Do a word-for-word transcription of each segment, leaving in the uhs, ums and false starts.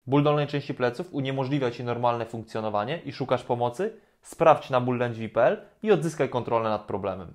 Ból dolnej części pleców uniemożliwia Ci normalne funkcjonowanie i szukasz pomocy? Sprawdź na ból lędźwi kropka p l i odzyskaj kontrolę nad problemem.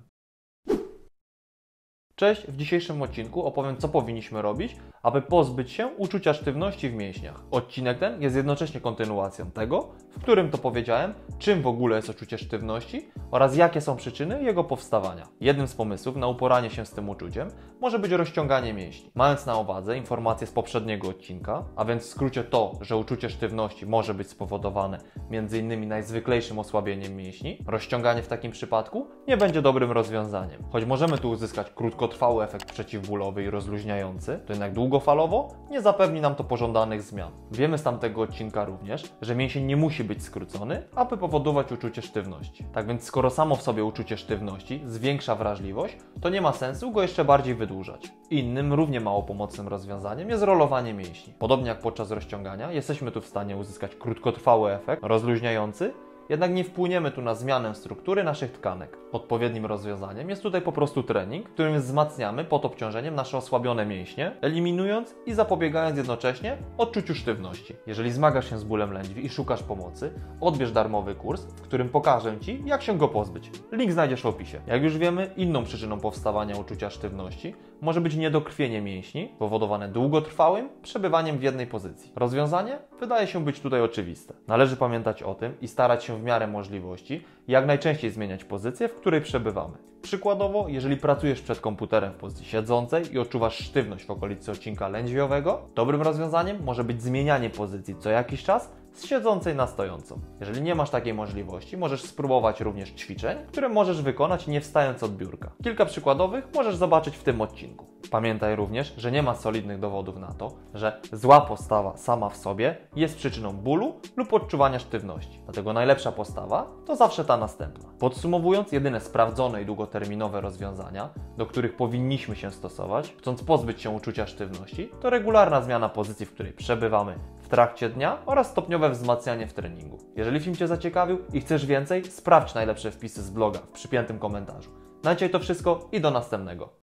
Cześć, w dzisiejszym odcinku opowiem, co powinniśmy robić, aby pozbyć się uczucia sztywności w mięśniach. Odcinek ten jest jednocześnie kontynuacją tego, w którym to powiedziałem, czym w ogóle jest uczucie sztywności oraz jakie są przyczyny jego powstawania. Jednym z pomysłów na uporanie się z tym uczuciem może być rozciąganie mięśni. Mając na uwadze informacje z poprzedniego odcinka, a więc w skrócie to, że uczucie sztywności może być spowodowane między innymi najzwyklejszym osłabieniem mięśni, rozciąganie w takim przypadku nie będzie dobrym rozwiązaniem. Choć możemy tu uzyskać krótkotrwały efekt przeciwbólowy i rozluźniający, to jednak długofalowo nie zapewni nam to pożądanych zmian. Wiemy z tamtego odcinka również, że mięsień nie musi być skrócony, aby powodować uczucie sztywności. Tak więc skoro samo w sobie uczucie sztywności zwiększa wrażliwość, to nie ma sensu go jeszcze bardziej wydłużać. Innym, równie mało pomocnym rozwiązaniem jest rolowanie mięśni. Podobnie jak podczas rozciągania, jesteśmy tu w stanie uzyskać krótkotrwały efekt rozluźniający, jednak nie wpłyniemy tu na zmianę struktury naszych tkanek. Odpowiednim rozwiązaniem jest tutaj po prostu trening, którym wzmacniamy pod obciążeniem nasze osłabione mięśnie, eliminując i zapobiegając jednocześnie odczuciu sztywności. Jeżeli zmagasz się z bólem lędźwi i szukasz pomocy, odbierz darmowy kurs, w którym pokażę Ci, jak się go pozbyć. Link znajdziesz w opisie. Jak już wiemy, inną przyczyną powstawania uczucia sztywności może być niedokrwienie mięśni, powodowane długotrwałym przebywaniem w jednej pozycji. Rozwiązanie wydaje się być tutaj oczywiste. Należy pamiętać o tym i starać się w miarę możliwości jak najczęściej zmieniać pozycję, w której przebywamy. Przykładowo, jeżeli pracujesz przed komputerem w pozycji siedzącej i odczuwasz sztywność w okolicy odcinka lędźwiowego, dobrym rozwiązaniem może być zmienianie pozycji co jakiś czas z siedzącej na stojącą. Jeżeli nie masz takiej możliwości, możesz spróbować również ćwiczeń, które możesz wykonać nie wstając od biurka. Kilka przykładowych możesz zobaczyć w tym odcinku. Pamiętaj również, że nie ma solidnych dowodów na to, że zła postawa sama w sobie jest przyczyną bólu lub odczuwania sztywności. Dlatego najlepsza postawa to zawsze ta następna. Podsumowując, jedyne sprawdzone i długoterminowe rozwiązania, do których powinniśmy się stosować, chcąc pozbyć się uczucia sztywności, to regularna zmiana pozycji, w której przebywamy w trakcie dnia oraz stopniowe wzmacnianie w treningu. Jeżeli film Cię zaciekawił i chcesz więcej, sprawdź najlepsze wpisy z bloga w przypiętym komentarzu. Na dzisiaj to wszystko i do następnego.